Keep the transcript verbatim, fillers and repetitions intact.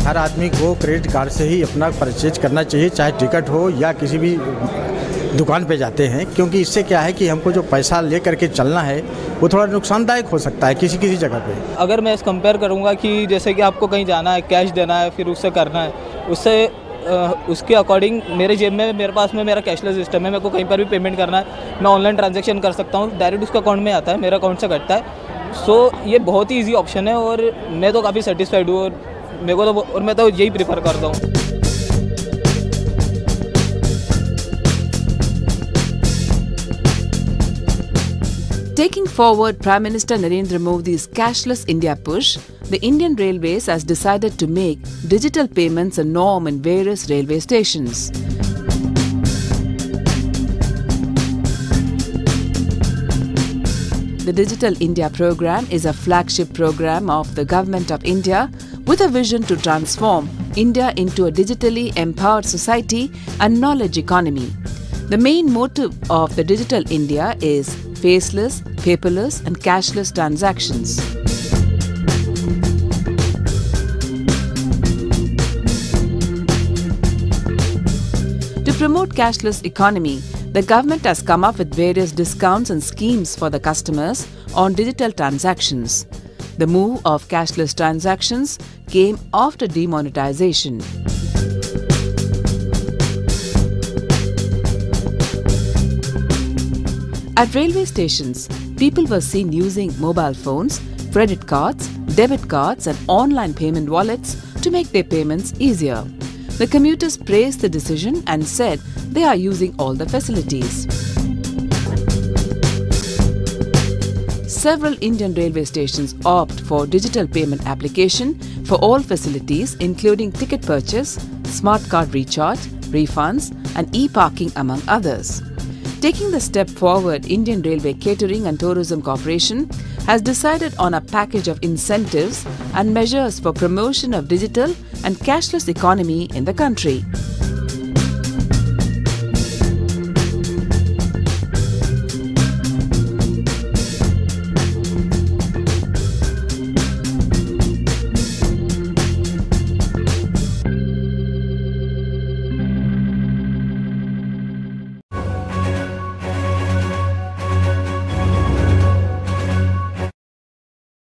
हर आदमी को credit card से ही अपना परचेज करना चाहिए, चाहे टिकट हो या किसी भी दुकान पे जाते हैं, क्योंकि इससे क्या है कि हमको जो पैसा ले करके चलना है वो थोड़ा नुकसानदायक हो सकता है किसी किसी जगह पे। अगर मैं इस कंपेयर करूँगा कि जैसे कि आपको कहीं जाना है, कैश देना है, फिर उससे करना है, उससे उसके अकॉर्डिंग मेरे जेब में, मेरे पास में मेरा कैशलेस सिस्टम है, मेरे को कहीं पर भी पेमेंट करना है, मैं ऑनलाइन ट्रांजैक्शन कर सकता हूँ, डायरेक्ट उसका अकाउंट में आता है, मेरे अकाउंट से कटता है। सो ये बहुत ही ईजी ऑप्शन है और मैं तो काफ़ी सेटिस्फाइड हूँ और मेरे को तो और मैं तो यही प्रेफर करता हूँ। Taking forward Prime Minister Narendra Modi's cashless India push, the Indian Railways has decided to make digital payments a norm in various railway stations. The Digital India program is a flagship program of the Government of India with a vision to transform India into a digitally empowered society and knowledge economy. The main motive of the Digital India is faceless, paperless and cashless transactions. To promote cashless economy, the government has come up with various discounts and schemes for the customers on digital transactions. The move of cashless transactions came after demonetization. At railway stations, people were seen using mobile phones, credit cards, debit cards and online payment wallets to make their payments easier. The commuters praised the decision and said they are using all the facilities. Several Indian railway stations opt for digital payment application for all facilities including ticket purchase, smart card recharge, refunds and e-parking among others. Taking the step forward, Indian Railway Catering and Tourism Corporation has decided on a package of incentives and measures for promotion of digital and cashless economy in the country.